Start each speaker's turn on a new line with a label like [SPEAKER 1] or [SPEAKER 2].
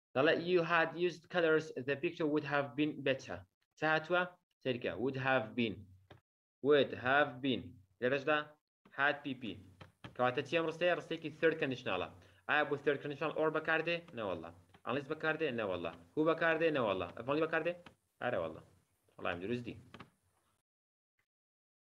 [SPEAKER 1] دەڵێ you had used colors the picture would have been better ساهاتوە سەریکە would have been لێرەشدا had pp کەواتە چی ئەم ڕستەیە ڕستەیەکی third conditionalە ئایا بۆ third conditional or بەکاردێ نەوەڵڵا unless بەکاردێ نەوەڵڵا who بەکاردێ نەوەڵڵا only بەکاردێ ئارە وەڵڵا وەڵام دروست دی